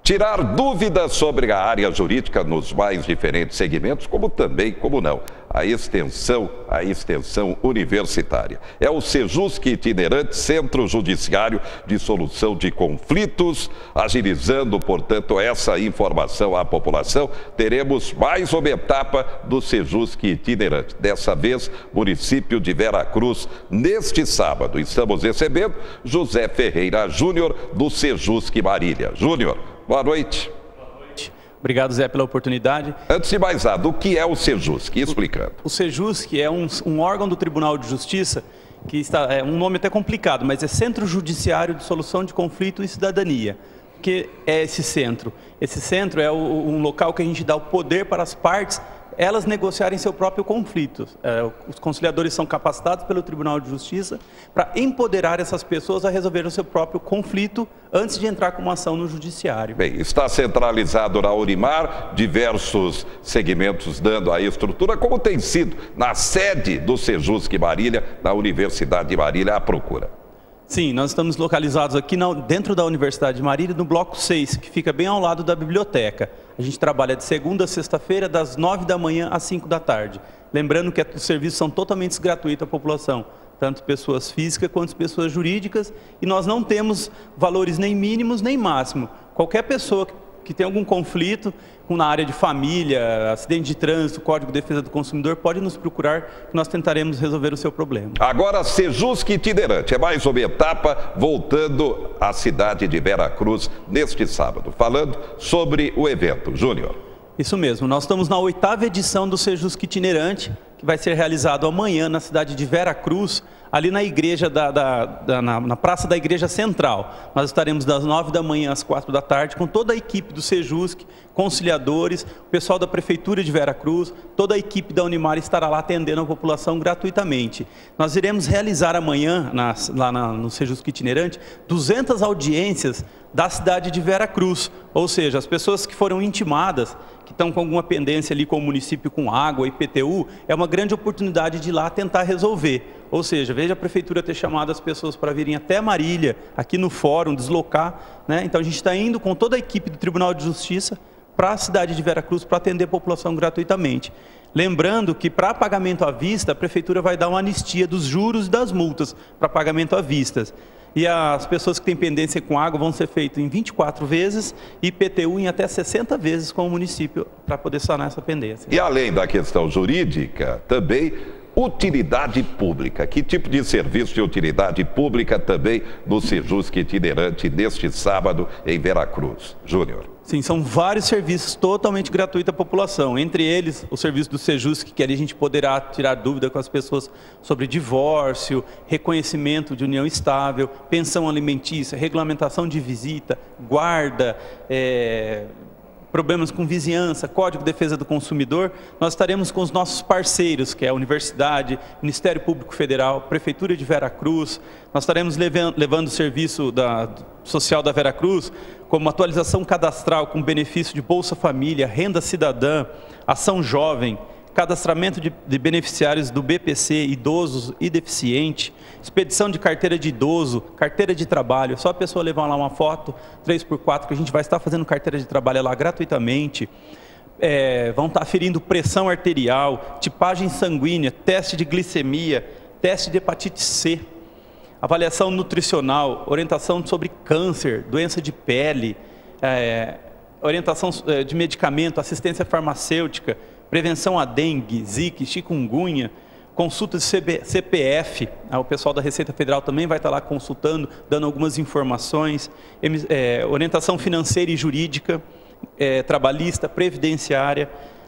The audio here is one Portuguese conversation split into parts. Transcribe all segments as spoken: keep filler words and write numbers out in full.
Tirar dúvidas sobre a área jurídica nos mais diferentes segmentos, como também, como não, a extensão, a extensão universitária. É o Sejusc Itinerante, Centro Judiciário de Solução de Conflitos, agilizando, portanto, essa informação à população. Teremos mais uma etapa do Sejusc Itinerante, dessa vez, município de Veracruz, neste sábado. Estamos recebendo José Ferreira Júnior, do Sejusc Marília. Júnior, boa noite. Obrigado, Zé, pela oportunidade. Antes de mais nada, o que é o Sejusc? Explicando. O, o Sejusc é um, um órgão do Tribunal de Justiça, que está, é um nome até complicado, mas é Centro Judiciário de Solução de Conflito e Cidadania. O que é esse centro? Esse centro é o, um local que a gente dá o poder para as partes elas negociarem seu próprio conflito. É, os conciliadores são capacitados pelo Tribunal de Justiça para empoderar essas pessoas a resolver o seu próprio conflito antes de entrar com uma ação no judiciário. Bem, está centralizado na Unimar, diversos segmentos dando a estrutura, como tem sido na sede do Sejusc Marília, na Universidade de Marília, à procura. Sim, nós estamos localizados aqui na, dentro da Universidade de Marília, no bloco seis, que fica bem ao lado da biblioteca. A gente trabalha de segunda a sexta-feira, das nove da manhã às cinco da tarde. Lembrando que os serviços são totalmente gratuitos à população, tanto pessoas físicas quanto pessoas jurídicas, e nós não temos valores nem mínimos nem máximos. Qualquer pessoa que tem algum conflito na área de família, acidente de trânsito, Código de Defesa do Consumidor, pode nos procurar que nós tentaremos resolver o seu problema. Agora, Sejusc Itinerante, é mais uma etapa voltando à cidade de Veracruz neste sábado, falando sobre o evento. Júnior. Isso mesmo, nós estamos na oitava edição do Sejusc Itinerante, que vai ser realizado amanhã na cidade de Veracruz, ali na igreja da, da, da na, na Praça da Igreja Central. Nós estaremos das nove da manhã às quatro da tarde com toda a equipe do Sejusc, conciliadores, o pessoal da Prefeitura de Veracruz, toda a equipe da Unimar estará lá atendendo a população gratuitamente. Nós iremos realizar amanhã, na, lá na, no Sejusc Itinerante, duzentas audiências da cidade de Veracruz, ou seja, as pessoas que foram intimadas, que estão com alguma pendência ali com o município, com água, I P T U, é uma grande oportunidade de ir lá tentar resolver. Ou seja, veja a Prefeitura ter chamado as pessoas para virem até Marília, aqui no fórum, deslocar, né? Então a gente está indo com toda a equipe do Tribunal de Justiça para a cidade de Veracruz para atender a população gratuitamente. Lembrando que para pagamento à vista, a Prefeitura vai dar uma anistia dos juros e das multas para pagamento à vista. E as pessoas que têm pendência com água vão ser feitas em vinte e quatro vezes e I P T U em até sessenta vezes com o município para poder sanar essa pendência. E além da questão jurídica, também utilidade pública. Que tipo de serviço de utilidade pública também no Sejusc Itinerante neste sábado em Veracruz? Júnior. Sim, são vários serviços totalmente gratuitos à população. Entre eles, o serviço do Sejusc, que ali a gente poderá tirar dúvida com as pessoas sobre divórcio, reconhecimento de união estável, pensão alimentícia, regulamentação de visita, guarda, é... problemas com vizinhança, Código de Defesa do Consumidor. Nós estaremos com os nossos parceiros, que é a Universidade, Ministério Público Federal, Prefeitura de Veracruz. Nós estaremos levando, levando o serviço da, social da Veracruz, como atualização cadastral com benefício de Bolsa Família, Renda Cidadã, Ação Jovem, cadastramento de, de beneficiários do B P C, idosos e deficiente, expedição de carteira de idoso, carteira de trabalho, só a pessoa levar lá uma foto, três por quatro, que a gente vai estar fazendo carteira de trabalho lá gratuitamente. É, vão estar aferindo pressão arterial, tipagem sanguínea, teste de glicemia, teste de hepatite C, avaliação nutricional, orientação sobre câncer, doença de pele, é, orientação de medicamento, assistência farmacêutica, prevenção à dengue, zika, chikungunya, consulta de C P F, o pessoal da Receita Federal também vai estar lá consultando, dando algumas informações, é, orientação financeira e jurídica, é, trabalhista, previdenciária,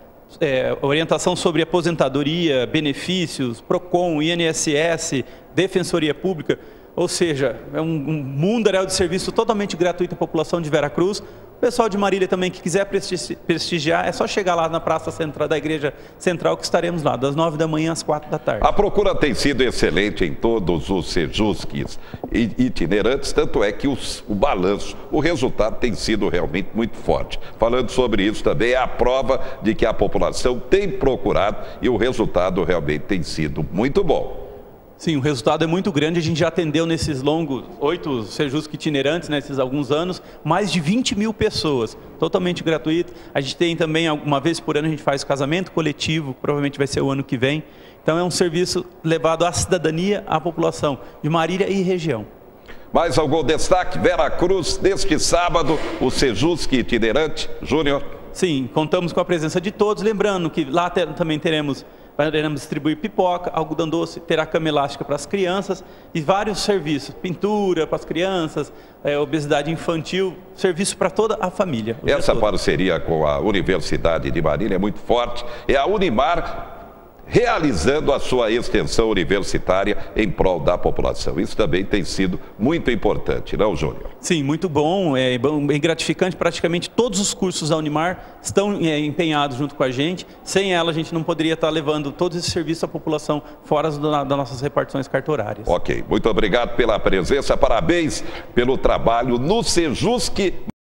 é, orientação sobre aposentadoria, benefícios, PROCON, I N S S, Defensoria Pública, ou seja, é um, um mundaréu de serviço totalmente gratuito à população de Veracruz. O pessoal de Marília também que quiser prestigiar, é só chegar lá na Praça Central da Igreja Central, que estaremos lá, das nove da manhã às quatro da tarde. A procura tem sido excelente em todos os Sejuscs itinerantes, tanto é que os, o balanço, o resultado tem sido realmente muito forte. Falando sobre isso também, é a prova de que a população tem procurado e o resultado realmente tem sido muito bom. Sim, o resultado é muito grande. A gente já atendeu nesses longos, oito Sejusc itinerantes, nesses alguns anos, mais de vinte mil pessoas, totalmente gratuito. A gente tem também, uma vez por ano, a gente faz casamento coletivo, provavelmente vai ser o ano que vem. Então é um serviço levado à cidadania, à população de Marília e região. Mais algum destaque? Vera Cruz, neste sábado, o Sejusc itinerante, Júnior. Sim, contamos com a presença de todos. Lembrando que lá ter, também teremos, iremos distribuir pipoca, algodão doce, terá cama elástica para as crianças e vários serviços, pintura para as crianças, é, obesidade infantil, serviço para toda a família. Essa parceria com a Universidade de Marília é muito forte. É a Unimar realizando a sua extensão universitária em prol da população. Isso também tem sido muito importante, não, Júnior? Sim, muito bom, é bem gratificante. Praticamente todos os cursos da Unimar estão é, empenhados junto com a gente. Sem ela, a gente não poderia estar levando todos esses serviços à população fora das nossas repartições cartorárias. Ok, muito obrigado pela presença, parabéns pelo trabalho no Sejusc,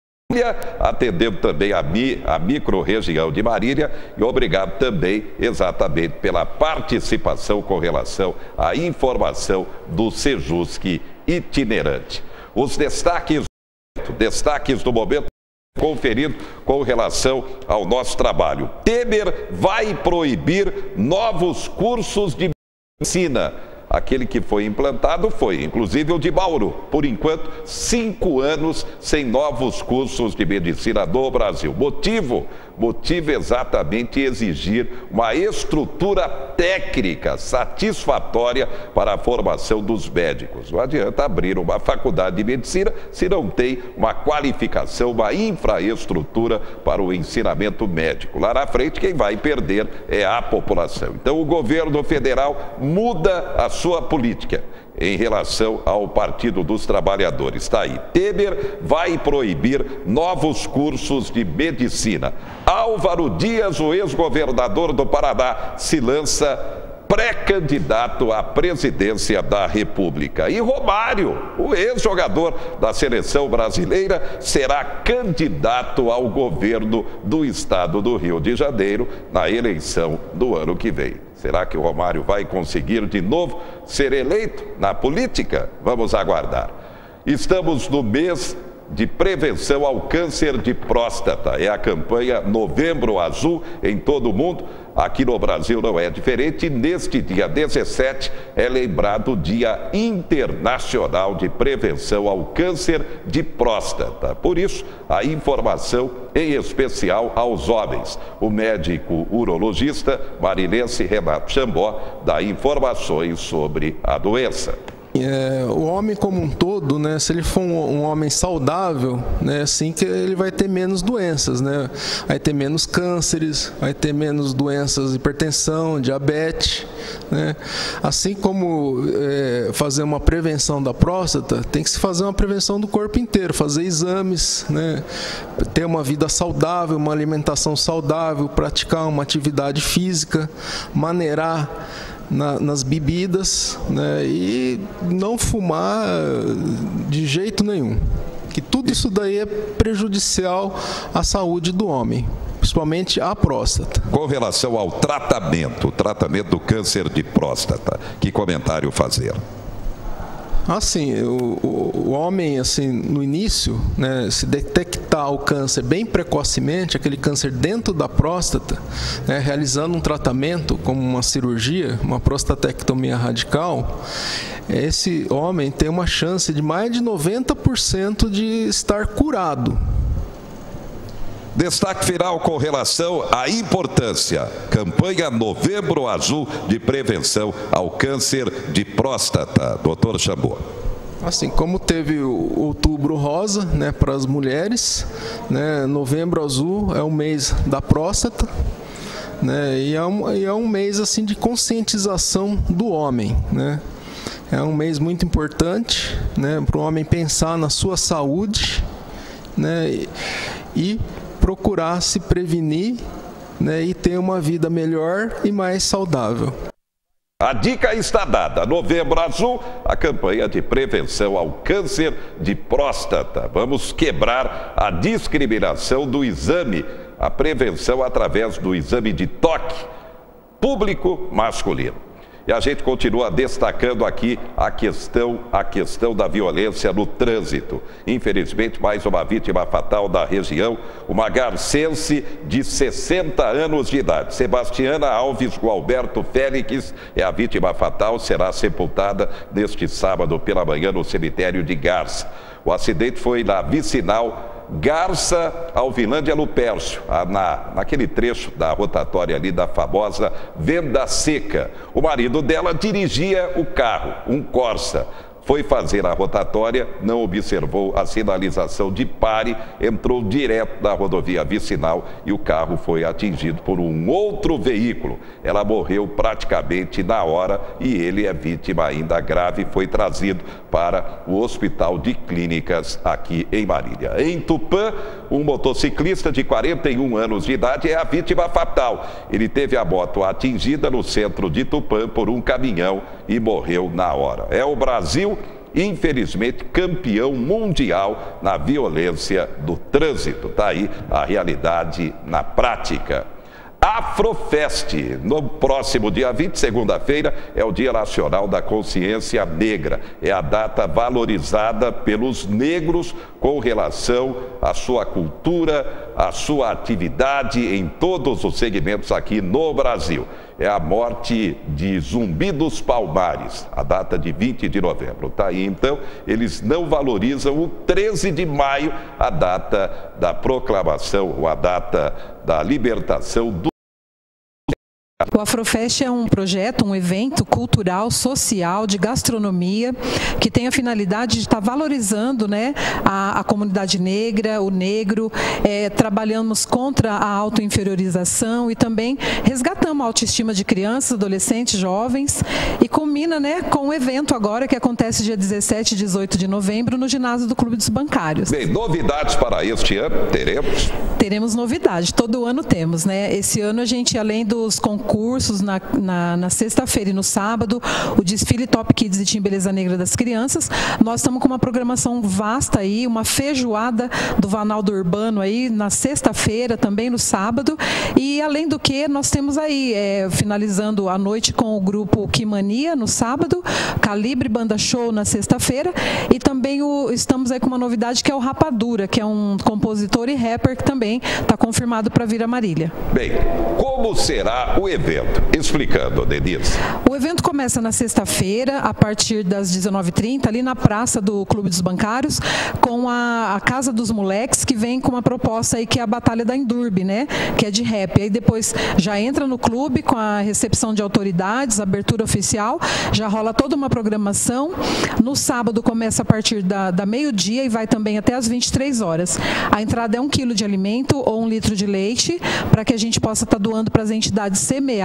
atendendo também a, mi, a micro-região de Marília, e obrigado também exatamente pela participação com relação à informação do Sejusc itinerante. Os destaques, destaques do momento conferido com relação ao nosso trabalho. Temer vai proibir novos cursos de medicina. Aquele que foi implantado foi, inclusive, o de Bauru. Por enquanto, cinco anos sem novos cursos de medicina no Brasil. Motivo? Motivo exatamente exigir uma estrutura técnica satisfatória para a formação dos médicos. Não adianta abrir uma faculdade de medicina se não tem uma qualificação, uma infraestrutura para o ensinamento médico. Lá na frente, quem vai perder é a população. Então, o governo federal muda a sua política em relação ao Partido dos Trabalhadores. Está aí. Temer vai proibir novos cursos de medicina. Álvaro Dias, o ex-governador do Paraná, se lança pré-candidato à presidência da República. E Romário, o ex-jogador da seleção brasileira, será candidato ao governo do estado do Rio de Janeiro na eleição do ano que vem. Será que o Romário vai conseguir de novo ser eleito na política? Vamos aguardar. Estamos no mês de prevenção ao câncer de próstata. É a campanha Novembro Azul em todo o mundo. Aqui no Brasil não é diferente. Neste dia dezessete é lembrado o Dia Internacional de Prevenção ao Câncer de Próstata. Por isso, a informação em especial aos homens. O médico urologista marilense Renato Chambó dá informações sobre a doença. É, o homem como um todo, né, se ele for um, um homem saudável, né, assim que ele vai ter menos doenças, né, vai ter menos cânceres, vai ter menos doenças de hipertensão, diabetes, né, assim como é, fazer uma prevenção da próstata, tem que se fazer uma prevenção do corpo inteiro, fazer exames, né, ter uma vida saudável, uma alimentação saudável, praticar uma atividade física, maneirar Na, nas bebidas, né, e não fumar de jeito nenhum. Que tudo isso daí é prejudicial à saúde do homem, principalmente à próstata. Com relação ao tratamento, o tratamento do câncer de próstata, que comentário fazer? Assim, o, o, o homem, assim, no início, né, se detectar o câncer bem precocemente, aquele câncer dentro da próstata, né, realizando um tratamento como uma cirurgia, uma prostatectomia radical, esse homem tem uma chance de mais de noventa por cento de estar curado. Destaque final com relação à importância. Campanha Novembro Azul de prevenção ao câncer de próstata. Doutor Chambó. Assim, como teve o Outubro Rosa, né, para as mulheres, né, Novembro Azul é o mês da próstata, né, e, é um, e é um mês assim, de conscientização do homem, né. É um mês muito importante, né, para o homem pensar na sua saúde, né, e, e procurar se prevenir, né, e ter uma vida melhor e mais saudável. A dica está dada. Novembro Azul, a campanha de prevenção ao câncer de próstata. Vamos quebrar a discriminação do exame, a prevenção através do exame de toque público masculino. E a gente continua destacando aqui a questão, a questão da violência no trânsito. Infelizmente, mais uma vítima fatal da região, uma garcense de sessenta anos de idade. Sebastiana Alves Gualberto Félix é a vítima fatal, será sepultada neste sábado pela manhã no cemitério de Garça. O acidente foi na vicinal Garça Alvilândia Lupércio, na, naquele trecho da rotatória ali da famosa Venda Seca. O marido dela dirigia o carro, um Corsa. Foi fazer a rotatória, não observou a sinalização de pare, entrou direto na rodovia vicinal e o carro foi atingido por um outro veículo. Ela morreu praticamente na hora e ele é vítima ainda grave, foi trazido para o Hospital de Clínicas aqui em Marília. Em Tupã, um motociclista de quarenta e um anos de idade é a vítima fatal. Ele teve a moto atingida no centro de Tupã por um caminhão e morreu na hora. É o Brasil, infelizmente, campeão mundial na violência do trânsito. Está aí a realidade na prática. Afrofest, no próximo dia vinte, segunda-feira, é o Dia Nacional da Consciência Negra. É a data valorizada pelos negros com relação à sua cultura, à sua atividade em todos os segmentos aqui no Brasil. É a morte de Zumbi dos Palmares, a data de vinte de novembro. Tá aí, então, eles não valorizam o treze de maio, a data da proclamação, a data da libertação do... O Afrofest é um projeto, um evento cultural, social, de gastronomia, que tem a finalidade de estar valorizando, né, a, a comunidade negra, o negro, é, trabalhamos contra a autoinferiorização e também resgatamos a autoestima de crianças, adolescentes, jovens e culmina, né, com o evento agora que acontece dia dezessete e dezoito de novembro no ginásio do Clube dos Bancários. Bem, novidades para este ano teremos? Teremos novidade, todo ano temos, né? Esse ano a gente, além dos concursos, cursos na, na, na sexta-feira e no sábado, o desfile Top Kids e Team Beleza Negra das crianças. Nós estamos com uma programação vasta aí, uma feijoada do Vanaldo Urbano aí na sexta-feira, também no sábado. E além do que, nós temos aí, é, finalizando a noite com o grupo Kimania no sábado, Calibre Banda Show na sexta-feira e também o, estamos aí com uma novidade que é o Rapadura, que é um compositor e rapper que também está confirmado para vir a Marília. Bem, como será o evento? Explicando, Denise. O evento começa na sexta-feira, a partir das dezenove e trinta, ali na praça do Clube dos Bancários, com a, a Casa dos Moleques, que vem com uma proposta aí que é a Batalha da Endurbe, né? Que é de rap. Aí depois já entra no clube com a recepção de autoridades, abertura oficial, já rola toda uma programação. No sábado começa a partir da, da meio-dia e vai também até as vinte e três horas. A entrada é um quilo de alimento ou um litro de leite, para que a gente possa estar doando para as entidades semear.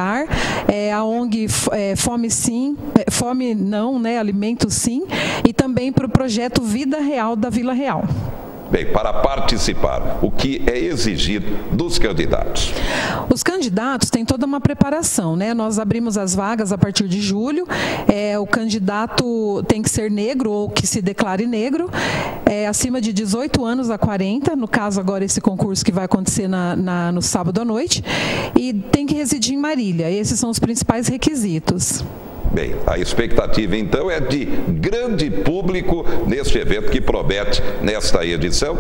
É, a O N G é, Fome Sim, é, Fome Não, né, Alimento Sim, e também para o projeto Vida Real da Vila Real. Bem, para participar, o que é exigido dos candidatos? Os candidatos têm toda uma preparação, né? Nós abrimos as vagas a partir de julho. É, o candidato tem que ser negro ou que se declare negro, é, acima de dezoito anos a quarenta, no caso agora esse concurso que vai acontecer na, na, no sábado à noite, e tem que residir em Marília. Esses são os principais requisitos. Bem, a expectativa então é de grande público neste evento que promete nesta edição?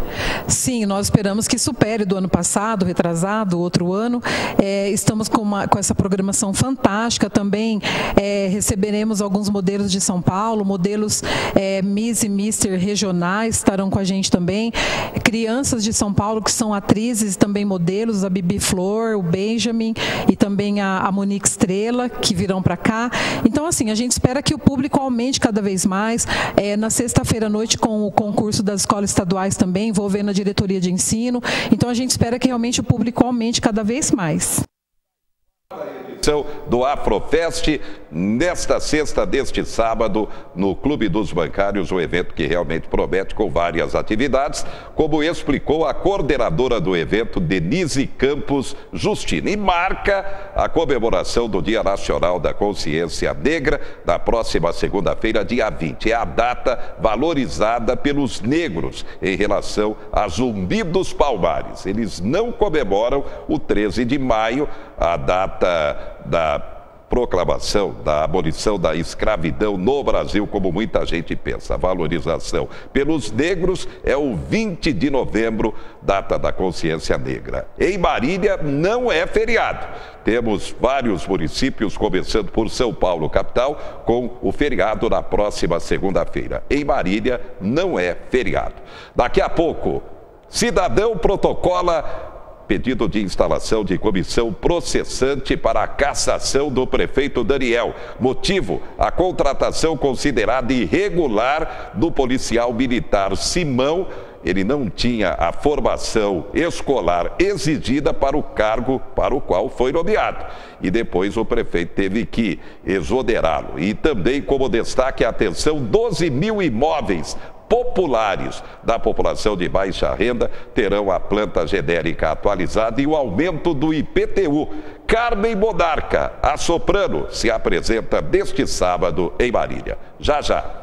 Sim, nós esperamos que supere do ano passado, retrasado, outro ano. É, estamos com, uma, com essa programação fantástica também. É, receberemos alguns modelos de São Paulo, modelos é, Miss e Mister regionais estarão com a gente também. Crianças de São Paulo que são atrizes e também modelos, a Bibi Flor, o Benjamin e também a, a Monique Estrela, que virão para cá. Então, assim, a gente espera que o público aumente cada vez mais. É, na sexta-feira à noite, com o concurso das escolas estaduais também, envolvendo a diretoria de ensino. Então, a gente espera que realmente o público aumente cada vez mais. Do Afrofest, nesta sexta deste sábado, no Clube dos Bancários, um evento que realmente promete com várias atividades, como explicou a coordenadora do evento, Denise Campos Justina, e marca a comemoração do Dia Nacional da Consciência Negra, na próxima segunda-feira, dia vinte. É a data valorizada pelos negros em relação a Zumbi dos Palmares. Eles não comemoram o treze de maio, a data da proclamação da abolição da escravidão no Brasil, como muita gente pensa. A valorização pelos negros é o vinte de novembro, data da consciência negra. Em Marília não é feriado. Temos vários municípios, começando por São Paulo, capital, com o feriado na próxima segunda-feira. Em Marília não é feriado. Daqui a pouco, cidadão protocola pedido de instalação de comissão processante para a cassação do prefeito Daniel. Motivo, a contratação considerada irregular do policial militar Simão. Ele não tinha a formação escolar exigida para o cargo para o qual foi nomeado. E depois o prefeito teve que exonerá-lo. E também, como destaque, atenção, doze mil imóveis populares da população de baixa renda terão a planta genérica atualizada e o aumento do I P T U. Carmen Monarca, a soprano, se apresenta neste sábado em Marília. Já, já.